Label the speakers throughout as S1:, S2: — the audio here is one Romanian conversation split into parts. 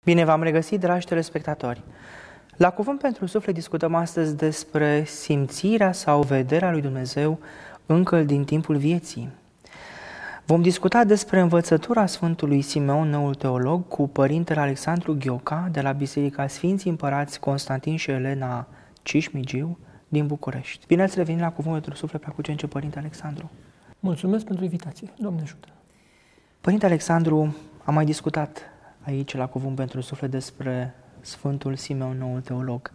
S1: Bine v-am regăsit, dragi telespectatori! La Cuvânt pentru Suflet discutăm astăzi despre simțirea sau vederea lui Dumnezeu încă din timpul vieții. Vom discuta despre învățătura Sfântului Simeon, noul teolog, cu părintele Alexandru Ghioca de la Biserica Sfinții Împărați Constantin și Elena Cismigiu din București. Bine ați revenit la Cuvânt pentru Suflet, Preacucenice Părinte Alexandru!
S2: Mulțumesc pentru invitație. Doamne ajută!
S1: Părinte Alexandru, am mai discutat aici la Cuvânt pentru Suflet despre Sfântul Simeon, noul teolog.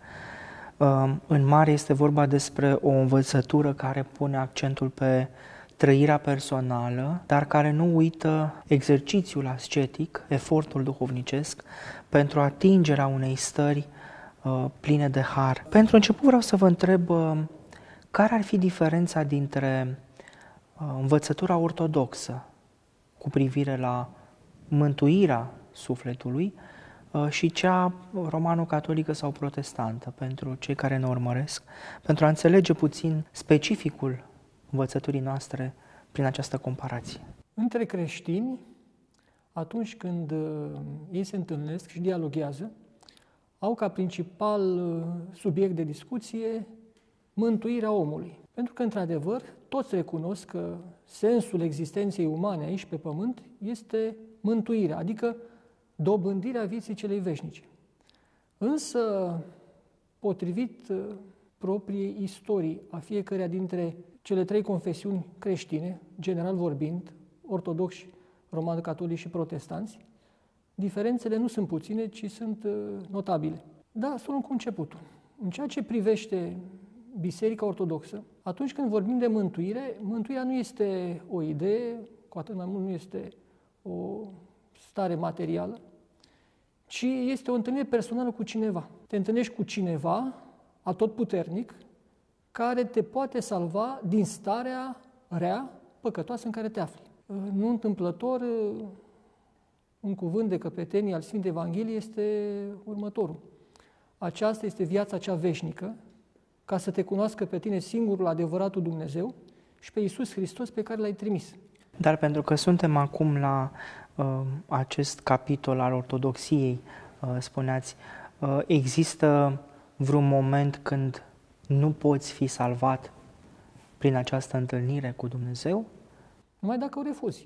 S1: În mare este vorba despre o învățătură care pune accentul pe trăirea personală, dar care nu uită exercițiul ascetic, efortul duhovnicesc, pentru atingerea unei stări pline de har. Pentru început vreau să vă întreb care ar fi diferența dintre învățătura ortodoxă cu privire la mântuirea sufletului și cea romano-catolică sau protestantă, pentru cei care ne urmăresc, pentru a înțelege puțin specificul învățăturii noastre prin această comparație.
S2: Între creștini, atunci când ei se întâlnesc și dialoghează, au ca principal subiect de discuție mântuirea omului. Pentru că, într-adevăr, toți recunosc că sensul existenței umane aici pe pământ este mântuirea, adică dobândirea vieții celei veșnice. Însă, potrivit propriei istorii a fiecăreia dintre cele trei confesiuni creștine, general vorbind, ortodoxi, romano-catolici și protestanți, diferențele nu sunt puține, ci sunt notabile. Da, sunt cu începutul. În ceea ce privește Biserica Ortodoxă, atunci când vorbim de mântuire, mântuirea nu este o idee, cu atât mai mult nu este o stare materială, ci este o întâlnire personală cu cineva. Te întâlnești cu cineva atotputernic care te poate salva din starea rea, păcătoasă în care te afli. Nu întâmplător, un cuvânt de căpetenie al Sfintei Evangheliei este următorul. Aceasta este viața cea veșnică, ca să te cunoască pe tine singurul adevăratul Dumnezeu și pe Iisus Hristos pe care L-ai trimis.
S1: Dar pentru că suntem acum la acest capitol al ortodoxiei, spuneați, există vreun moment când nu poți fi salvat prin această întâlnire cu Dumnezeu?
S2: Numai dacă o refuzi.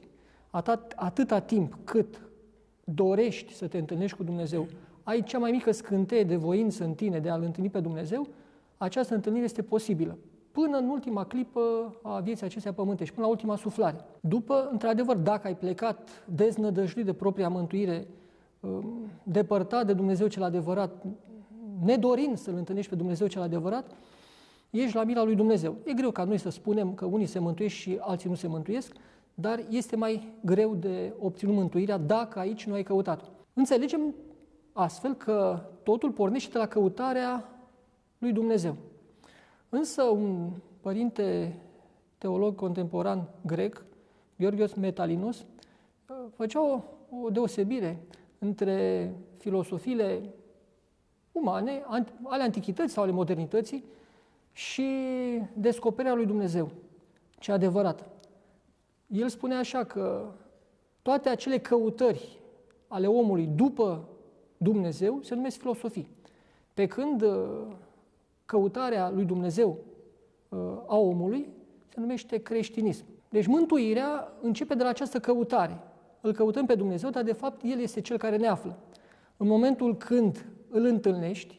S2: Atâta timp cât dorești să te întâlnești cu Dumnezeu, ai cea mai mică scânteie de voință în tine de a-L întâlni pe Dumnezeu, această întâlnire este posibilă. Până în ultima clipă a vieții acesteia pământești, până la ultima suflare. După, într-adevăr, dacă ai plecat deznădăjduit de propria mântuire, depărtat de Dumnezeu cel adevărat, nedorind să-L întâlnești pe Dumnezeu cel adevărat, ești la mila lui Dumnezeu. E greu ca noi să spunem că unii se mântuiesc și alții nu se mântuiesc, dar este mai greu de obținut mântuirea dacă aici nu ai căutat. Înțelegem astfel că totul pornește de la căutarea lui Dumnezeu. Însă un părinte teolog contemporan grec, Georgios Metalinos, făcea o deosebire între filosofiile umane, ale antichității sau ale modernității, și descoperirea lui Dumnezeu, cea adevărată. El spune așa că toate acele căutări ale omului după Dumnezeu se numesc filosofii. Pe când căutarea lui Dumnezeu a omului se numește creștinism. Deci mântuirea începe de la această căutare. Îl căutăm pe Dumnezeu, dar de fapt El este Cel care ne află. În momentul când îl întâlnești,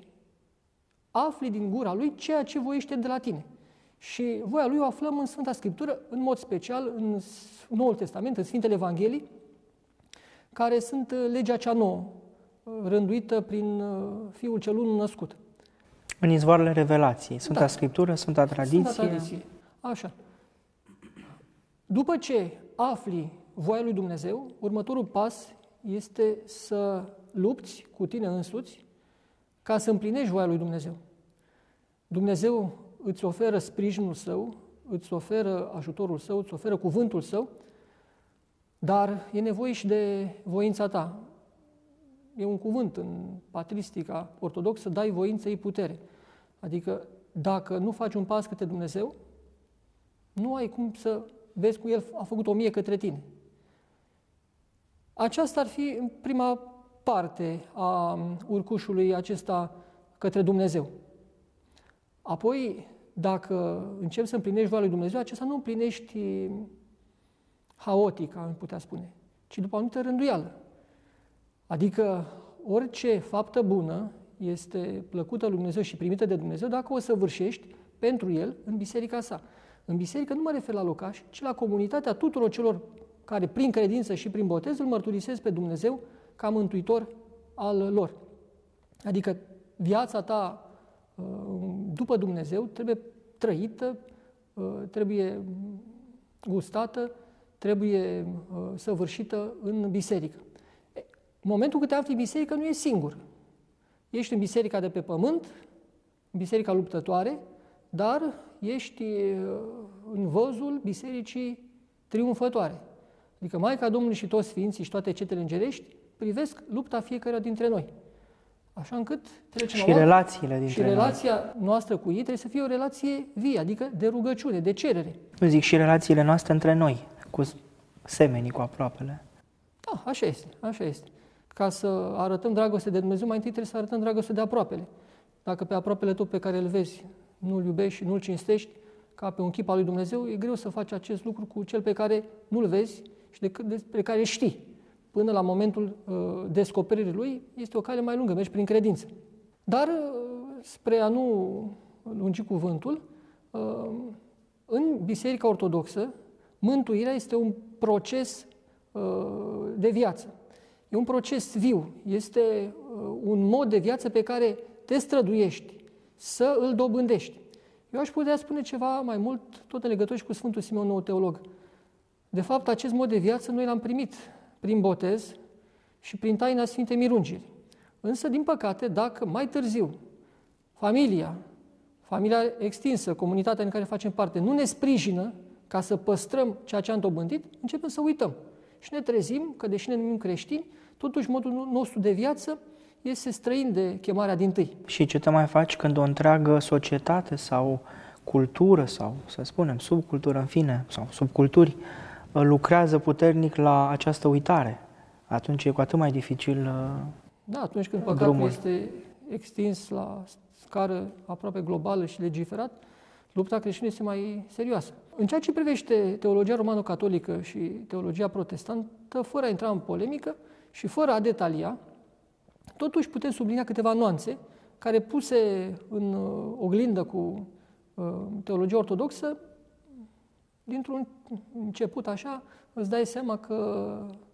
S2: afli din gura Lui ceea ce voiește de la tine. Și voia Lui o aflăm în Sfânta Scriptură, în mod special în Noul Testament, în Sfintele Evanghelii, care sunt legea cea nouă, rânduită prin Fiul cel unul născut.
S1: În izvoarele revelației, Sfânta Scriptură, Sfânta Tradiție.
S2: Sfânta Tradiție. Așa. După ce afli voia lui Dumnezeu, următorul pas este să lupți cu tine însuți ca să împlinești voia lui Dumnezeu. Dumnezeu îți oferă sprijinul Său, îți oferă ajutorul Său, îți oferă cuvântul Său, dar e nevoie și de voința ta. E un cuvânt în patristica ortodoxă, dai voință, ei putere. Adică dacă nu faci un pas către Dumnezeu, nu ai cum să vezi cum El a făcut 1000 către tine. Aceasta ar fi prima parte a urcușului acesta către Dumnezeu. Apoi, dacă începi să împlinești voia lui Dumnezeu, acesta nu împlinești haotic, am putea spune, ci după o anumită rânduială. Adică orice faptă bună este plăcută lui Dumnezeu și primită de Dumnezeu dacă o săvârșești pentru El în biserica sa. În biserică nu mă refer la locaș, ci la comunitatea tuturor celor care prin credință și prin botez îl mărturisesc pe Dumnezeu ca mântuitor al lor. Adică viața ta după Dumnezeu trebuie trăită, trebuie gustată, trebuie săvârșită în biserică. În momentul când te afli în biserică nu ești singur. Ești în biserica de pe pământ, în biserica luptătoare, dar ești în văzul bisericii triumfătoare. Adică Maica Domnului și toți sfinții și toate cetele îngerești privesc lupta fiecăruia dintre noi. Așa încât trecem
S1: și relațiile dintre noi.
S2: Relația noastră cu ei trebuie să fie o relație vie, adică de rugăciune, de cerere.
S1: Eu zic și relațiile noastre între noi, cu semenii, cu aproapele.
S2: Da, așa este, așa este. Ca să arătăm dragoste de Dumnezeu, mai întâi trebuie să arătăm dragoste de aproapele. Dacă pe aproapele tău pe care îl vezi nu-l iubești și nu-l cinstești, ca pe un chip al lui Dumnezeu, e greu să faci acest lucru cu cel pe care nu-l vezi și despre care știi. Până la momentul descoperirii lui, este o cale mai lungă, mergi prin credință. Dar, spre a nu lungi cuvântul, în Biserica Ortodoxă, mântuirea este un proces de viață. E un proces viu, este un mod de viață pe care te străduiești să îl dobândești. Eu aș putea spune ceva mai mult, tot în legătură și cu Sfântul Simeon, nou teolog. De fapt, acest mod de viață noi l-am primit prin botez și prin taina Sfintei Mirungiri. Însă, din păcate, dacă mai târziu familia extinsă, comunitatea în care facem parte, nu ne sprijină ca să păstrăm ceea ce am dobândit, începem să uităm. Și ne trezim că, deși ne numim creștini, totuși modul nostru de viață este străin de chemarea dintâi.
S1: Și ce te mai faci când o întreagă societate sau cultură sau, să spunem, subcultură, în fine, sau subculturi, lucrează puternic la această uitare? Atunci e cu atât mai dificil
S2: Da, atunci când păcatul este extins la scară aproape globală și legiferat, lupta creștină este mai serioasă. În ceea ce privește teologia romano-catolică și teologia protestantă, fără a intra în polemică și fără a detalia, totuși putem sublinia câteva nuanțe care, puse în oglindă cu teologia ortodoxă, dintr-un început așa, îți dai seama că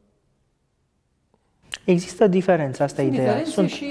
S1: există diferență, asta e ideea.
S2: Diferențe și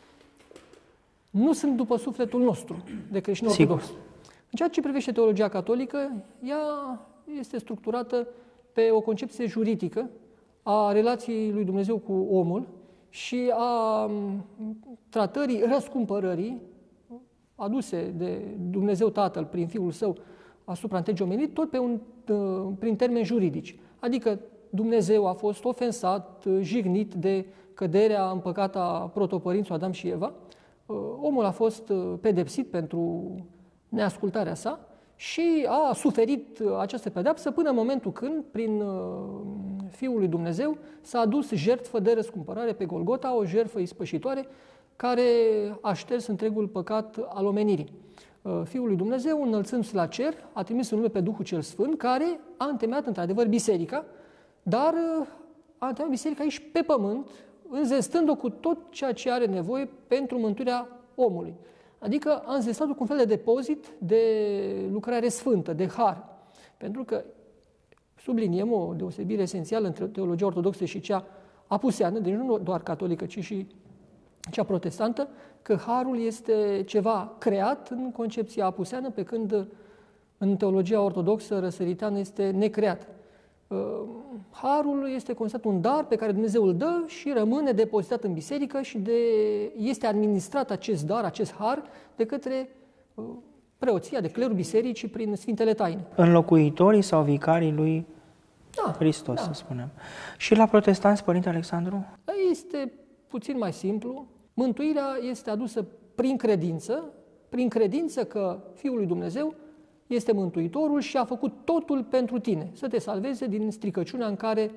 S2: nu sunt după sufletul nostru de creștin ortodox. În ceea ce privește teologia catolică, ea este structurată pe o concepție juridică a relației lui Dumnezeu cu omul și a tratării răscumpărării aduse de Dumnezeu Tatăl prin Fiul Său asupra întregii omeniri, tot prin termeni juridici. Adică Dumnezeu a fost ofensat, jignit de căderea în păcat a protopărinților Adam și Eva, omul a fost pedepsit pentru neascultarea sa și a suferit această pedeapsă până în momentul când, prin Fiul lui Dumnezeu, s-a adus jertfă de răscumpărare pe Golgota, o jertfă ispășitoare care a șters întregul păcat al omenirii. Fiul lui Dumnezeu, înălțându-se la cer, a trimis în lume pe Duhul cel Sfânt, care a întemeiat într-adevăr biserica, dar a întemeiat biserica aici pe pământ, înzestând-o cu tot ceea ce are nevoie pentru mântuirea omului. Adică a înzestat-o cu un fel de depozit de lucrare sfântă, de har. Pentru că subliniem o deosebire esențială între teologia ortodoxă și cea apuseană, deci nu doar catolică, ci și cea protestantă, că harul este ceva creat în concepția apuseană, pe când în teologia ortodoxă răsăriteană este necreat. Harul este considerat un dar pe care Dumnezeu îl dă și rămâne depozitat în biserică și este administrat acest dar, acest har, de către preoția, de clerul bisericii prin Sfintele Taine.
S1: Înlocuitorii sau vicarii lui Hristos,
S2: da.
S1: Să spunem. Și la protestanți, Părinte Alexandru?
S2: Este puțin mai simplu. Mântuirea este adusă prin credință că Fiul lui Dumnezeu este Mântuitorul și a făcut totul pentru tine, să te salveze din stricăciunea în care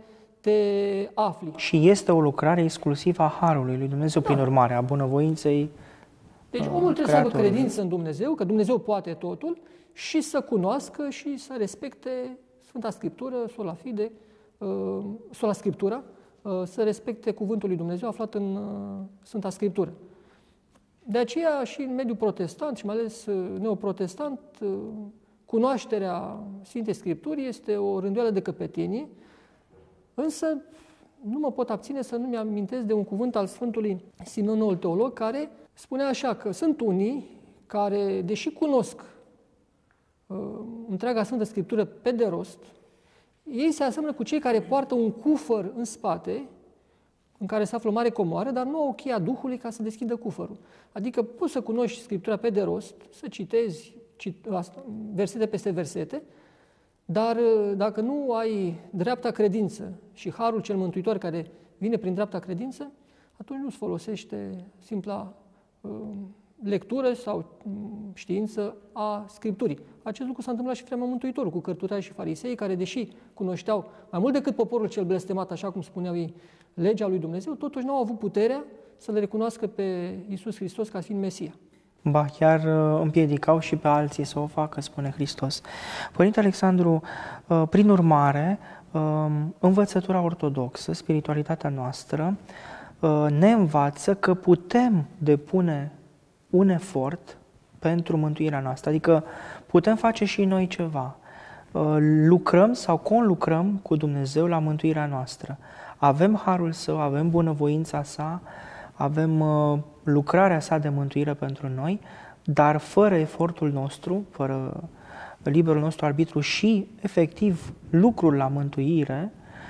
S2: te afli.
S1: Și este o lucrare exclusivă a Harului lui Dumnezeu, prin urmare, a bunăvoinței.
S2: Deci omul trebuie să aibă credință în Dumnezeu, că Dumnezeu poate totul, și să cunoască și să respecte Sfânta Scriptură, Sola Scriptura, să respecte cuvântul lui Dumnezeu aflat în Sfânta Scriptură. De aceea și în mediul protestant și mai ales neoprotestant, cunoașterea Sfintei Scripturii este o rânduială de căpetenie, însă nu mă pot abține să nu mi-amintesc de un cuvânt al Sfântului Simeon Noul Teolog, care spunea așa, că sunt unii care, deși cunosc întreaga Sfântă Scriptură pe de rost, ei se asemănă cu cei care poartă un cufăr în spate, în care se află o mare comoară, dar nu au cheia Duhului ca să deschidă cufărul. Adică poți să cunoști Scriptura pe de rost, să citezi versete peste versete, dar dacă nu ai dreapta credință și harul cel mântuitor care vine prin dreapta credință, atunci nu-ți folosește simpla lectură sau știință a Scripturii. Acest lucru s-a întâmplat și în vremea Mântuitorului, cu cărturarii și farisei, care, deși cunoșteau mai mult decât poporul cel blestemat, așa cum spuneau ei, legea lui Dumnezeu, totuși nu au avut puterea să le recunoască pe Iisus Hristos ca fiind Mesia.
S1: Ba chiar împiedicau și pe alții să o facă, spune Hristos. Părinte Alexandru, prin urmare, învățătura ortodoxă, spiritualitatea noastră, ne învață că putem depune un efort pentru mântuirea noastră, adică putem face și noi ceva. Lucrăm sau conlucrăm cu Dumnezeu la mântuirea noastră. Avem harul Său, avem bunăvoința Sa, avem lucrarea Sa de mântuire pentru noi, dar fără efortul nostru, fără liberul nostru arbitru și, efectiv, lucrul la mântuire,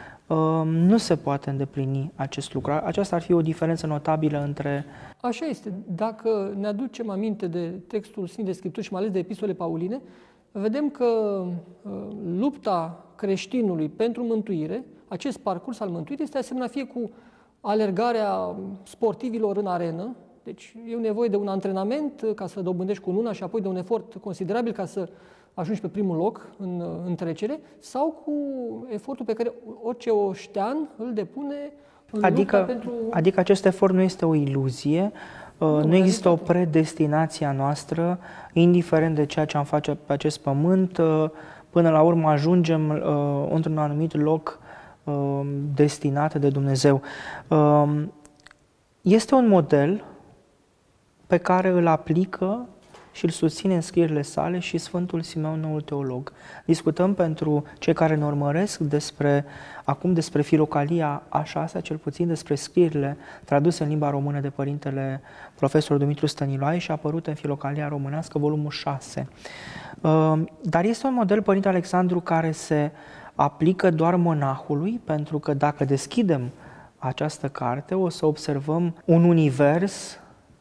S1: nu se poate îndeplini acest lucru. Aceasta ar fi o diferență notabilă între...
S2: Așa este. Dacă ne aducem aminte de textul Sfintei Scripturi și mai ales de epistole pauline, vedem că lupta creștinului pentru mântuire, acest parcurs al mântuirii, este asemenea fie cu alergarea sportivilor în arenă, deci e nevoie de un antrenament ca să dobândești cununa și apoi de un efort considerabil ca să ajungi pe primul loc în trecere, sau cu efortul pe care orice oștean îl depune în lupta pentru...
S1: Adică acest efort nu este o iluzie, nu există o predestinație a noastră, indiferent de ceea ce am face pe acest pământ, până la urmă ajungem într-un anumit loc destinat de Dumnezeu. Este un model pe care îl aplică și îl susține în scrierile sale și Sfântul Simeon Noul Teolog. Discutăm pentru cei care ne urmăresc acum despre Filocalia a 6-a, cel puțin despre scrierile traduse în limba română de părintele profesor Dumitru Stăniloae și apărute în Filocalia românească, volumul 6. Dar este un model, Părinte Alexandru, care se aplică doar monahului, pentru că dacă deschidem această carte, o să observăm un univers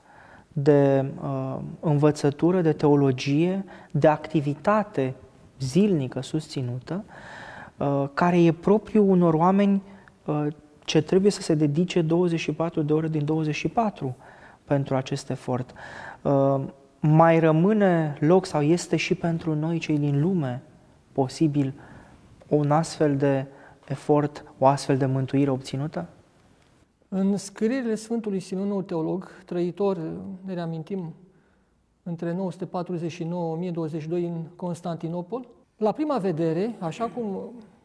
S1: de învățătură, de teologie, de activitate zilnică susținută, care e propriu unor oameni ce trebuie să se dedice 24 de ore din 24 pentru acest efort. Mai rămâne loc sau este și pentru noi, cei din lume, posibil un astfel de efort, o astfel de mântuire obținută?
S2: În scrierile Sfântului Simeon Noul Teolog, trăitor, ne reamintim, între 949-1022 în Constantinopol, la prima vedere, așa cum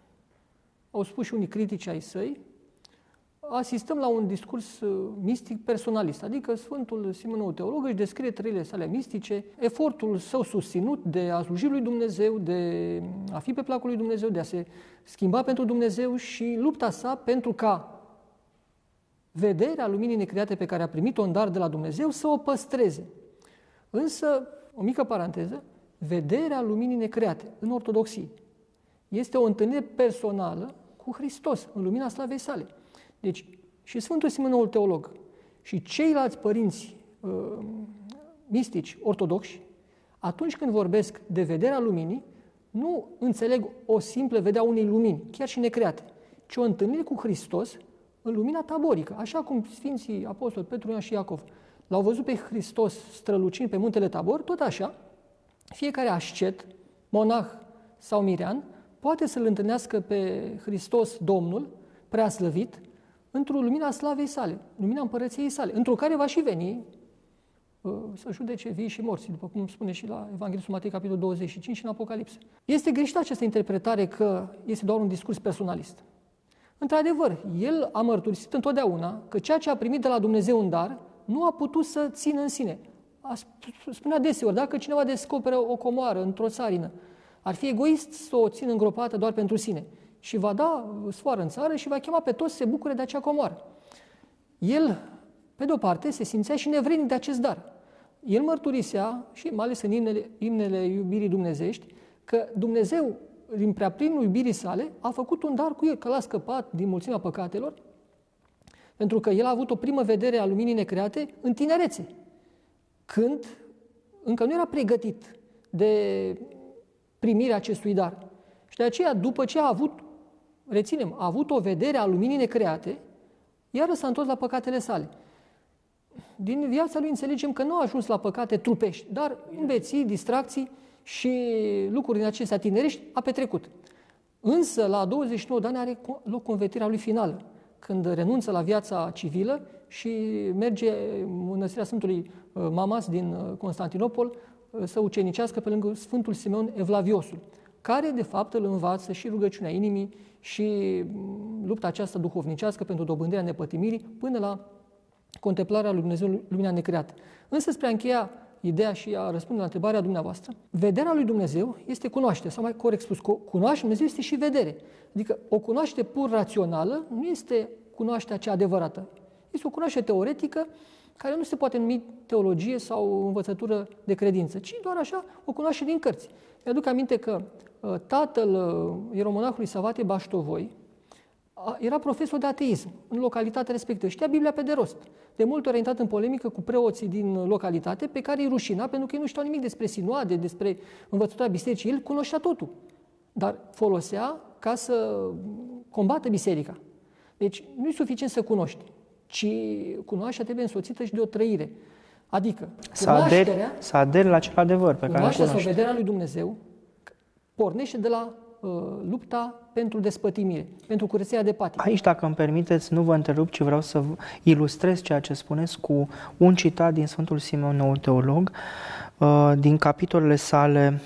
S2: au spus și unii critici ai săi, asistăm la un discurs mistic personalist, adică Sfântul Simeon Noul Teolog își descrie trăirile sale mistice, efortul său susținut de a sluji lui Dumnezeu, de a fi pe placul lui Dumnezeu, de a se schimba pentru Dumnezeu și lupta sa pentru ca vederea luminii necreate pe care a primit-o în dar de la Dumnezeu să o păstreze. Însă, o mică paranteză, vederea luminii necreate în ortodoxie este o întâlnire personală cu Hristos în lumina slavei sale. Deci, și Sfântul Simeon Noul Teolog și ceilalți părinți mistici ortodoxi, atunci când vorbesc de vederea luminii, nu înțeleg o simplă vedere a unei lumini, chiar și necreate, ci o întâlnire cu Hristos în lumina taborică, așa cum Sfinții Apostoli Petru, Ioan și Iacov l-au văzut pe Hristos strălucind pe muntele Tabor, tot așa, fiecare ascet, monah sau mirean, poate să-L întâlnească pe Hristos Domnul preaslăvit într-o lumina slavei sale, lumina împărăției sale, într-o care va și veni să judece vii și morți, după cum spune și la Evanghelia Matei, capitolul 25 și în Apocalipsă. Este greșită această interpretare că este doar un discurs personalist. Într-adevăr, el a mărturisit întotdeauna că ceea ce a primit de la Dumnezeu în dar nu a putut să țină în sine. Spunea deseori, dacă cineva descoperă o comoară într-o țarină, ar fi egoist să o țină îngropată doar pentru sine și va da sfoară în țară și va chema pe toți să se bucure de acea comoară. El, pe de-o parte, se simțea și nevrednic de acest dar. El mărturisea, și mai ales în imnele iubirii dumnezeiești, că Dumnezeu, din preaplinul iubirii sale, a făcut un dar cu el, că l-a scăpat din mulțimea păcatelor, pentru că el a avut o primă vedere a luminii necreate în tinerețe, când încă nu era pregătit de primirea acestui dar. Și de aceea, după ce a avut o vedere a luminii necreate, iară s-a întors la păcatele sale. Din viața lui înțelegem că nu a ajuns la păcate trupești, dar îmbeții, distracții și lucruri din acestea tinerești a petrecut. Însă, la 29 de ani are loc convertirea lui finală, când renunță la viața civilă și merge în mănăstirea Sfântului Mamas din Constantinopol să ucenicească pe lângă Sfântul Simeon Evlaviosul, care, de fapt, îl învață și rugăciunea inimii și lupta aceasta duhovnicească pentru dobândirea nepătimirii până la contemplarea lui Dumnezeu, lumina necreată. Însă, spre a încheia ideea și a răspunde la întrebarea dumneavoastră, vederea lui Dumnezeu este cunoaștere, sau mai corect spus, cunoaște Dumnezeu este și vedere. Adică o cunoaștere pur rațională nu este cunoașterea cea adevărată. Este o cunoaștere teoretică care nu se poate numi teologie sau învățătură de credință, ci doar așa o cunoaștere din cărți. Mi-aduc aminte că tatăl ieromonahului Savate Baștovoi era profesor de ateism în localitatea respectivă. Știa Biblia pe de rost. De multe ori a intrat în polemică cu preoții din localitate, pe care îi rușina, pentru că ei nu știau nimic despre sinoade, despre învățătura bisericii. El cunoștea totul, dar folosea ca să combată biserica. Deci nu e suficient să cunoști, ci cunoașterea trebuie însoțită și de o trăire. Adică
S1: să aderi la acel adevăr pe care îl cunoști.
S2: Sau vederea lui Dumnezeu pornește de la lupta pentru despătimire, pentru curăția de patim.
S1: Aici, dacă îmi permiteți, nu vă întrerup, ci vreau să ilustrez ceea ce spuneți cu un citat din Sfântul Simeon, noul teolog, din capitolele sale,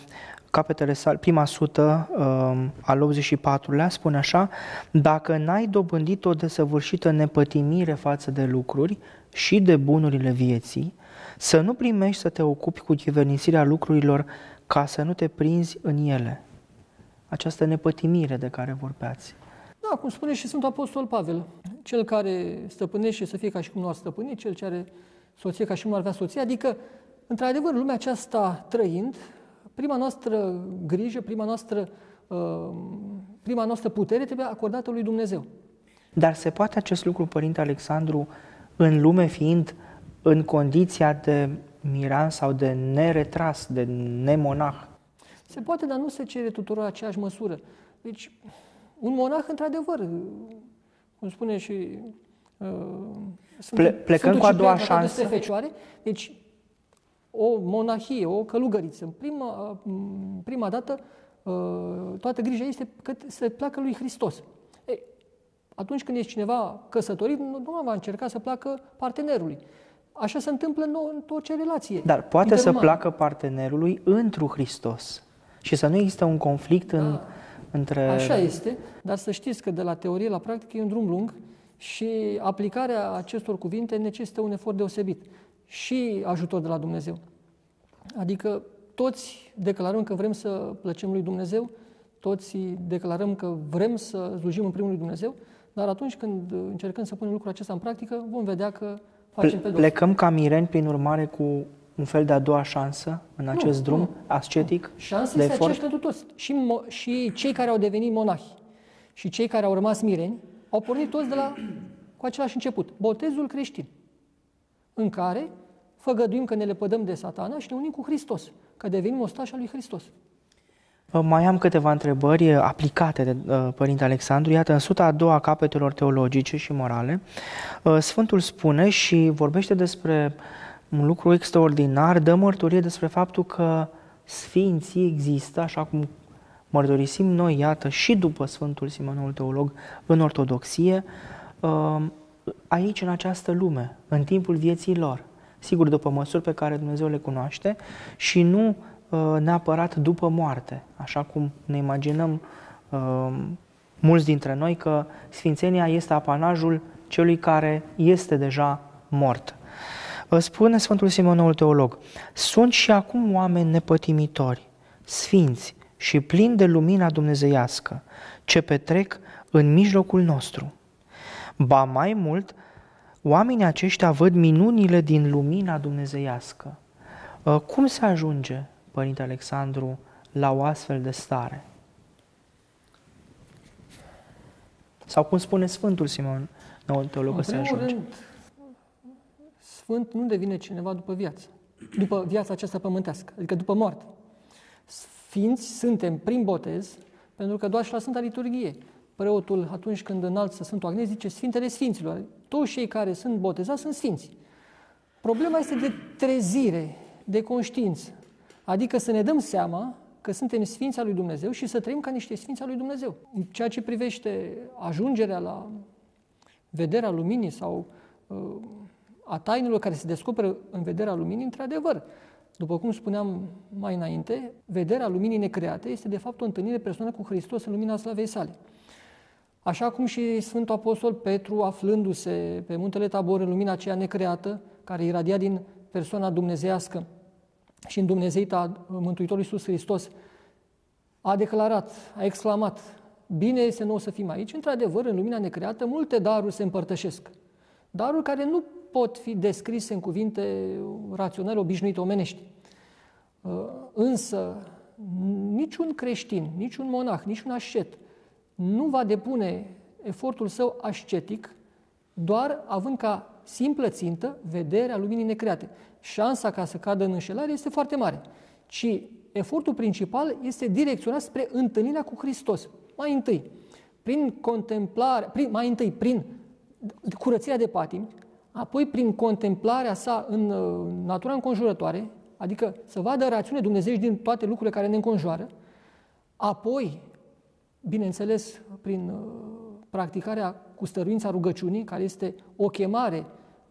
S1: prima sută al 84-lea, spune așa: dacă n-ai dobândit o desăvârșită nepătimire față de lucruri și de bunurile vieții, să nu primești să te ocupi cu chivernisirea lucrurilor ca să nu te prinzi în ele. Această nepătimire de care vorbeați.
S2: Da, cum spune și Sfântul Apostol Pavel, cel care stăpânește să fie ca și cum nu ar stăpâni, cel ce are soție ca și cum nu ar avea soție, adică, într-adevăr, lumea aceasta trăind, prima noastră grijă, prima noastră putere trebuie acordată lui Dumnezeu.
S1: Dar se poate acest lucru, Părinte Alexandru, în lume fiind în condiția de miran sau de neretras, de nemonah?
S2: Se poate, dar nu se cere tuturor aceeași măsură. Deci, un monah, într-adevăr, cum spune și
S1: plecând cu a doua șansă.
S2: Fecioare, deci, o monahie, o călugăriță, prima dată, toată grija este că se placă lui Hristos. Atunci când ești cineva căsătorit, nu va încerca să placă partenerului. Așa se întâmplă în orice relație.
S1: Dar poate să placă partenerului întru Hristos și să nu există un conflict între...
S2: Așa este, dar să știți că de la teorie la practică e un drum lung și aplicarea acestor cuvinte necesită un efort deosebit și ajutor de la Dumnezeu. Adică toți declarăm că vrem să plăcem lui Dumnezeu, toți declarăm că vrem să slujim în primul lui Dumnezeu, dar atunci când încercăm să punem lucrul acesta în practică, vom vedea că facem pe dos.
S1: Plecăm ca mireni, prin urmare, cu un fel de a doua șansă în acest drum ascetic?
S2: Șansa este aceeași pentru toți. Și cei care au devenit monahi și cei care au rămas mireni au pornit toți cu același început. Botezul creștin, în care făgăduim că ne lepădăm de Satana și ne unim cu Hristos, că devenim ostași al lui Hristos.
S1: Mai am câteva întrebări aplicate de Părinte Alexandru. Iată, în suta a doua a capetelor teologice și morale, Sfântul spune și vorbește despre un lucru extraordinar, dă mărturie despre faptul că sfinții există, așa cum mărturisim noi, iată, și după Sfântul Simeon Noul Teolog, în ortodoxie, aici, în această lume, în timpul vieții lor. Sigur, după măsuri pe care Dumnezeu le cunoaște și nu neapărat după moarte, așa cum ne imaginăm mulți dintre noi că sfințenia este apanajul celui care este deja mort. Spune Sfântul Simeon Noul Teolog: sunt și acum oameni nepătimitori, sfinți și plini de lumina dumnezeiască, ce petrec în mijlocul nostru. Ba mai mult, oamenii aceștia văd minunile din lumina dumnezeiască. Cum se ajunge, Părinte Alexandru, la o astfel de stare? Sau cum spune Sfântul Simeon Noul Teolog că se ajunge?
S2: Rând, Sfânt nu devine cineva după viață, după viața aceasta pământească, adică după moarte. Sfinți suntem prin botez, pentru că doar și la Sfânta Liturghie preotul, atunci când înalță Sfântul Agnes, zice Sfintele Sfinților. Toți cei care sunt botezați sunt sfinți. Problema este de trezire, de conștiință. Adică să ne dăm seama că suntem sfinți al lui Dumnezeu și să trăim ca niște sfinți al lui Dumnezeu. În ceea ce privește ajungerea la vederea luminii sau a tainelor care se descoperă în vederea luminii, într-adevăr, după cum spuneam mai înainte, vederea luminii necreate este de fapt o întâlnire personală cu Hristos în lumina slavei sale. Așa cum și Sfântul Apostol Petru, aflându-se pe muntele Tabor în lumina aceea necreată, care iradia din persoana dumnezeiască și în Dumnezeita Mântuitorul Iisus Hristos, a declarat, a exclamat: bine este nouă să fim aici. Într-adevăr, în lumina necreată, multe daruri se împărtășesc. Daruri care nu pot fi descrise în cuvinte raționale, obișnuite, omenești. Însă, niciun creștin, niciun monah, niciun ascet nu va depune efortul său ascetic doar având ca simplă țintă vederea luminii necreate. Șansa ca să cadă în înșelare este foarte mare, ci efortul principal este direcționat spre întâlnirea cu Hristos. Mai întâi, prin contemplare, prin curățirea de patimi, apoi prin contemplarea sa în natura înconjurătoare, adică să vadă rațiune Dumnezeu din toate lucrurile care ne înconjoară, apoi, bineînțeles, prin practicarea cu stăruința rugăciunii, care este o chemare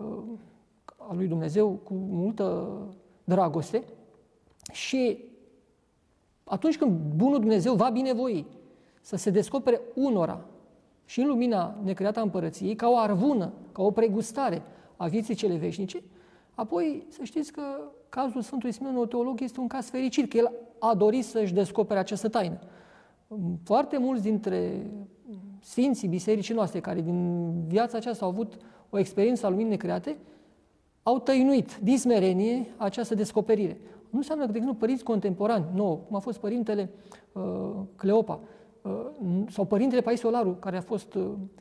S2: a lui Dumnezeu cu multă dragoste, și atunci când bunul Dumnezeu va binevoi să se descopere unora și în lumina necreată a împărăției, ca o arvună, ca o pregustare a vieții cele veșnice, apoi să știți că cazul Sfântului Simeon Noul Teolog este un caz fericit, că el a dorit să-și descopere această taină. Foarte mulți dintre sfinții bisericii noastre, care din viața aceasta au avut o experiență a luminii necreate, au tăinuit din smerenie această descoperire. Nu înseamnă că, de exemplu, părinți contemporani, cum a fost părintele Cleopa, sau părintele Paisiolaru, care a fost,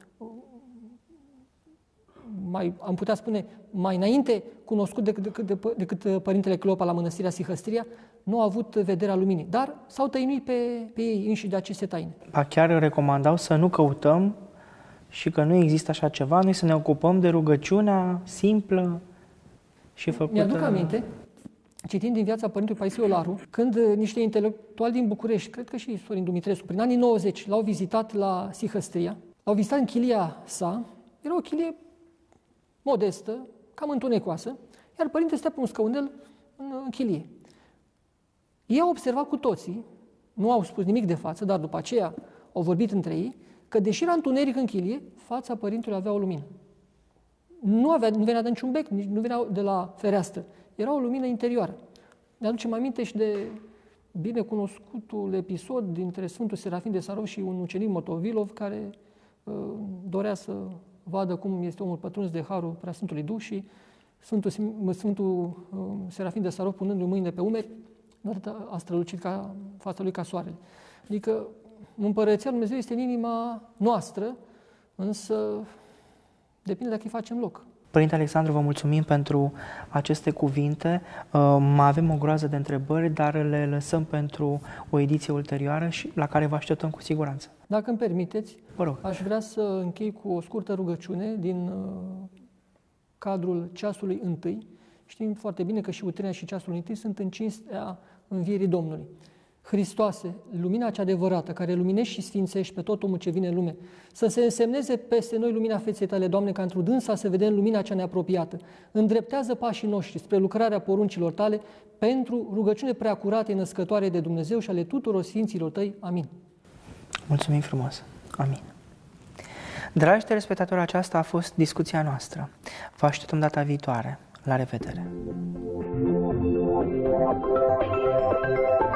S2: am putea spune, mai înainte cunoscut decât părintele Cleopa la mănăstirea Sihăstria, nu au avut vederea luminii, dar s-au tăinuit pe ei înșiși de aceste taine.
S1: Chiar recomandau să nu căutăm și că nu există așa ceva, noi să ne ocupăm de rugăciunea simplă și făcută...
S2: Mi-aduc aminte, citind din viața părintelui Paisiolaru, când niște intelectuali din București, cred că și Sorin Dumitrescu, prin anii 90, l-au vizitat la Sihăstria, l-au vizitat în chilia sa, era o chilie modestă, cam întunecoasă, iar părintele stătea pe un scaunel în chilie. Ei au observat cu toții, nu au spus nimic de față, dar după aceea au vorbit între ei, că deși era întuneric în chilie, fața părintelui avea o lumină. Nu venea de niciun bec, nu venea de la fereastră. Era o lumină interioară. Ne aducem aminte și de binecunoscutul episod dintre Sfântul Serafin de Sarov și un ucenic Motovilov, care dorea să vadă cum este omul pătruns de harul Preasfântului Duh și Sfântul Serafin de Sarov, punându-i mâinile pe umeri, a strălucit ca fața lui ca soarele. Adică Împărăția Lui Dumnezeu este în inima noastră, însă depinde dacă îi facem loc.
S1: Părinte Alexandru, vă mulțumim pentru aceste cuvinte. Mai avem o groază de întrebări, dar le lăsăm pentru o ediție ulterioară și la care vă așteptăm cu siguranță.
S2: Dacă îmi permiteți,
S1: vă rog.
S2: Aș vrea să închei cu o scurtă rugăciune din cadrul ceasului întâi. Știm foarte bine că și utrenia și ceasul întâi sunt în cinstea învierii Domnului. Hristoase, lumina cea adevărată, care luminești și sfințești pe tot omul ce vine în lume, să se însemneze peste noi lumina feței Tale, Doamne, ca într-o dânsa să vedem lumina cea neapropiată. Îndreptează pașii noștri spre lucrarea poruncilor Tale, pentru rugăciune preacurate, născătoare de Dumnezeu și ale tuturor sfinților Tăi. Amin. Mulțumim frumos. Amin.
S1: Dragi telespectatori, aceasta a fost discuția noastră. Vă așteptăm data viitoare. La revedere!